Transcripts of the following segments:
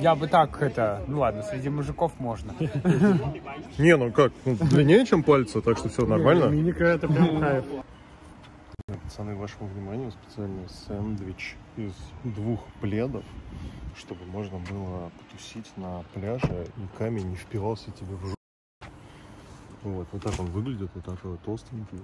Я бы так ну ладно, среди мужиков можно. Не, ну как, длиннее, чем пальцы, так что все нормально. Миника это прям кайф. Пацаны, вашему вниманию специальный сэндвич из 2 пледов, чтобы можно было потусить на пляже и камень не впивался тебе в жопу. Вот так он выглядит, вот такой вот толстенький.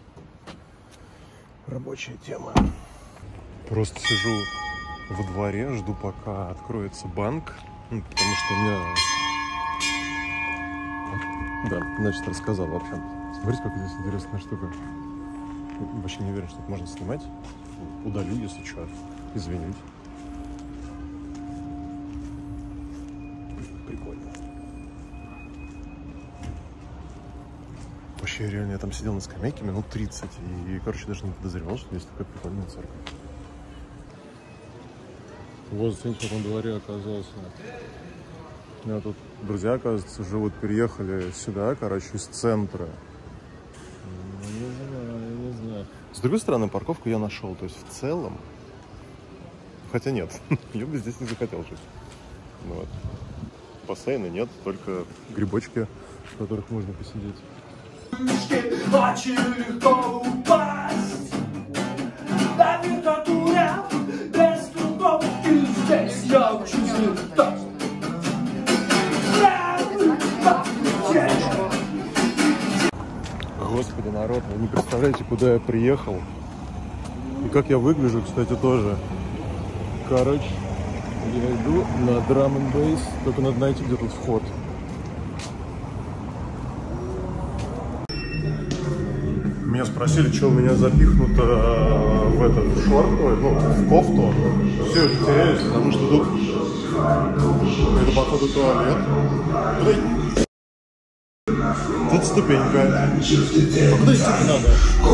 Рабочая тема. Просто сижу во дворе, жду, пока откроется банк, потому что у меня... Да, значит, рассказал, в общем. Смотрите, как здесь интересная штука. Вообще не уверен, что это можно снимать. Удалю, если что. Извинюсь. Прикольно. Вообще, реально, я там сидел на скамейке минут 30 и, короче, даже не подозревал, что есть такая прикольная церковь. Вот, смотрите, как он в дворе оказался. У меня тут друзья, оказывается, живут, переехали сюда, короче, из центра. Не знаю. С другой стороны, парковку я нашел, то есть в целом... Хотя нет, я бы здесь не захотел жить. Вот. Бассейна нет, только грибочки, в которых можно посидеть. Очень легко упасть на вертатуре без трудов, и здесь я учусь летать. Господи, народ, вы не представляете, куда я приехал. И как я выгляжу, кстати, тоже. Короче, я иду на Drum and Bass, только надо найти, где тут вход. Меня спросили, что у меня запихнуто в шорт, в кофту. Все, теряюсь, потому что тут это, походу, туалет. Тут ступенька. А куда идти надо?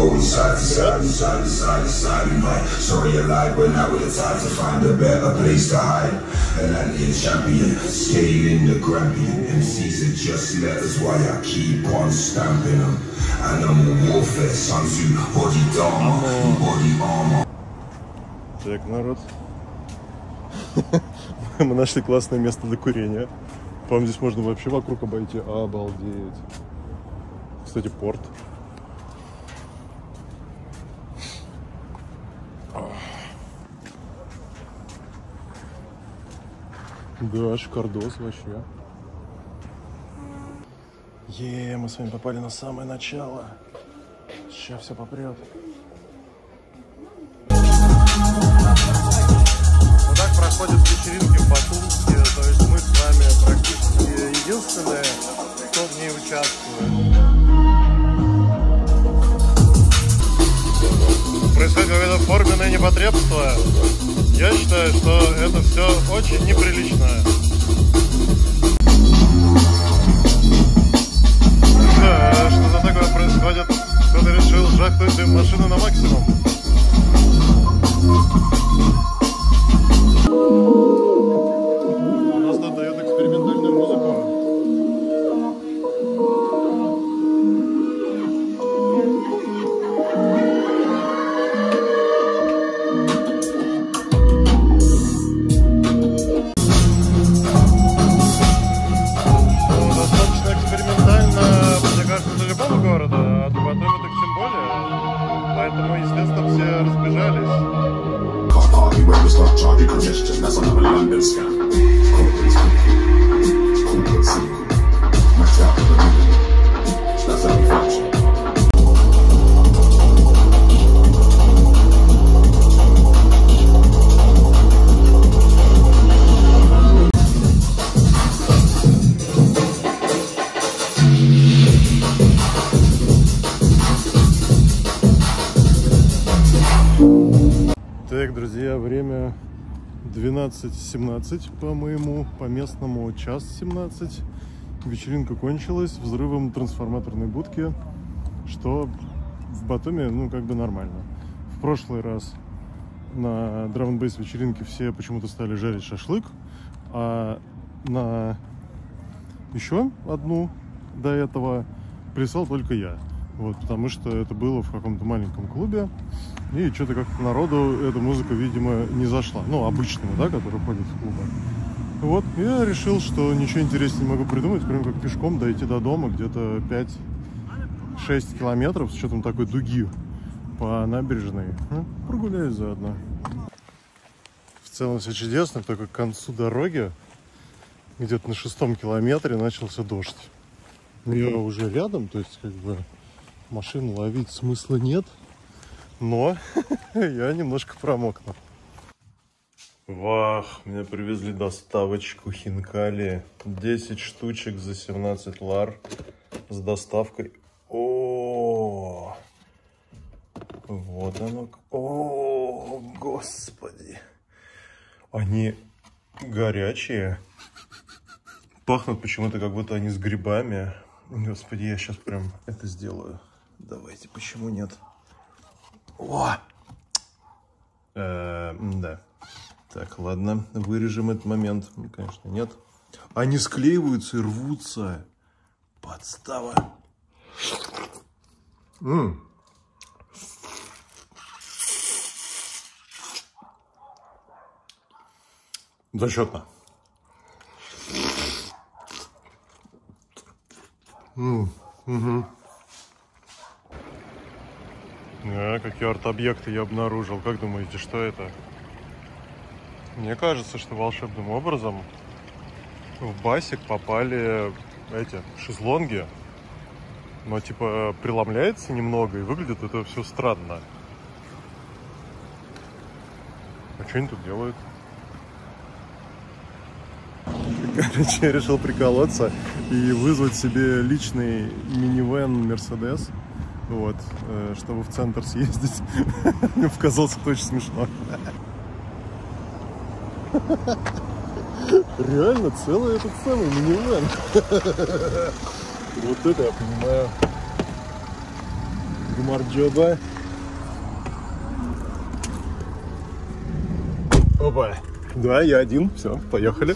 Так, народ. Мы нашли классное место для курения. По-моему, здесь можно вообще вокруг обойти. Обалдеть. Кстати, порт. Да, шикардос вообще. Мы с вами попали на самое начало. Сейчас все попрет. Вот так проходят вечеринки в Батумске. То есть мы с вами практически единственные, кто в ней участвует. Происходит какое-то форменное непотребство. Я считаю, что это все очень неприлично. Да, что за такое происходит? Кто-то решил жахнуть машину на максимум. У нас тут дают экспериментальную музыку. Так, друзья, время 12:17 по местному час 17. Вечеринка кончилась взрывом трансформаторной будки, что в Батуми, как бы нормально. В прошлый раз на Drum and Bass вечеринке все почему-то стали жарить шашлык, а на еще одну до этого плясал только я. Вот, потому что это было в каком-то маленьком клубе, и что-то как-то народу эта музыка, видимо, не зашла. Ну, обычному, да, который ходит в клубы. Вот, я решил, что ничего интереснее не могу придумать, кроме как пешком дойти до дома, где-то 5-6 километров с учетом такой дуги по набережной. Ну, прогуляюсь заодно. В целом все чудесно, только к концу дороги, где-то на 6-м километре, начался дождь. Я уже рядом, то есть как бы машину ловить смысла нет, но я немножко промокну. Вах, мне привезли доставочку хинкали. 10 штучек за 17 лар с доставкой. О, вот оно. О, господи. Они горячие. Пахнут почему-то, как будто они с грибами. Господи, я сейчас прям это сделаю. Давайте, почему нет? О! Да. Так, ладно, вырежем этот момент. Конечно, нет. Они склеиваются и рвутся. Подстава. Зачетно. Угу. Какие арт-объекты я обнаружил. Как думаете, что это? Мне кажется, что волшебным образом в басик попали эти шезлонги. Но типа преломляется немного и выглядит это все странно. А что они тут делают? Короче, я решил приколоться и вызвать себе личный минивэн Мерседес, вот, чтобы в центр съездить. Мне показалось это очень смешно. Реально целый этот самый минивэн. Вот это я понимаю. Гумарджоба. Опа. Да, я один. Все, поехали.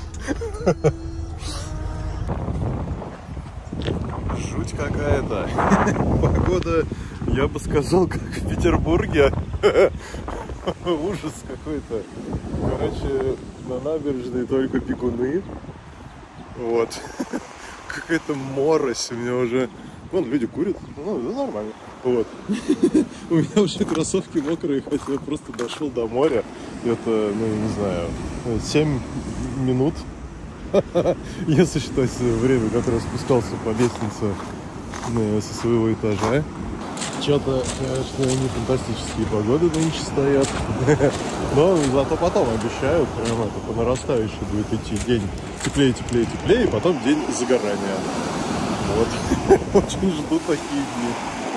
Жуть какая-то. Погода, я бы сказал, как в Петербурге. Ужас какой-то. Короче, на набережной только бегуны. Вот. Какая-то морось. У меня уже... Вон, люди курят. Ну, нормально. Вот. У меня уже кроссовки мокрые, хотя я просто дошел до моря. Это, ну, не знаю, 7 минут. Если считать время, которое спускался по лестнице со своего этажа. Что-то, конечно, не фантастические погоды нынче стоят. Но зато потом обещают, прям это по нарастающей будет идти день теплее, теплее, теплее, и потом день загорания. Вот. Очень жду такие дни.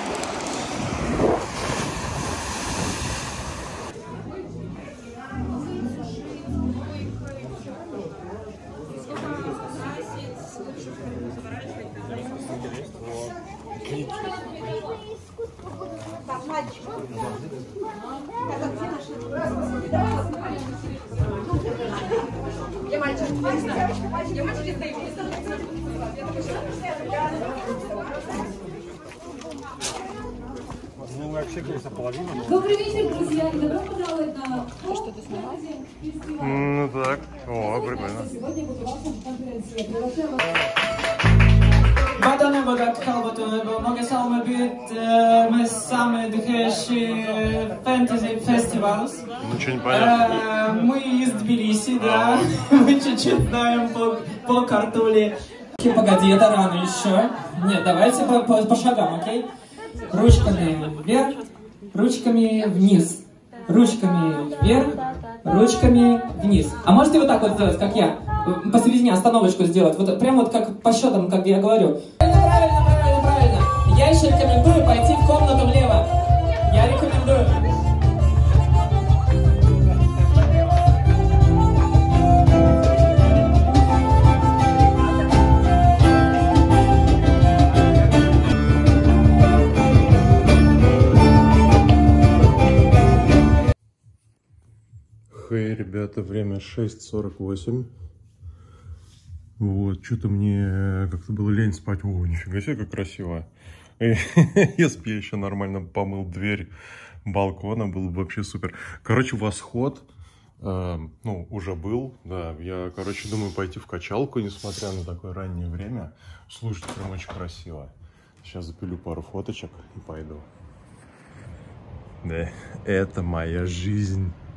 Добрый вечер, друзья, и добро пожаловать на что ты снимаешь? Ну так, о, прикольно. Badane bogat kalbatone, mogę same być, my same дыхающие fantasy festivals. Ничего не понятно. Мы из Тбилиси, да, мы чуть-чуть знаем по картуле. Погоди, это рано еще. Нет, давайте по шагам, окей? Ручками вверх, ручками вниз, ручками вверх, ручками вниз. А можете вот так вот сделать, как я? Посередине остановочку сделать, вот прям вот как по счетам, как я говорю. Правильно. Я еще рекомендую пойти в комнату влево. Я рекомендую. Хей, ребята, время 6:48. Вот, что-то мне как-то было лень спать. О, нифига себе, как красиво. Если бы я еще нормально помыл дверь балкона, было бы вообще супер. Короче, восход Ну, уже был, да. Я, короче, думаю пойти в качалку, несмотря на такое раннее время. Слушайте, прям очень красиво. Сейчас запилю пару фоточек и пойду. Да, это моя жизнь.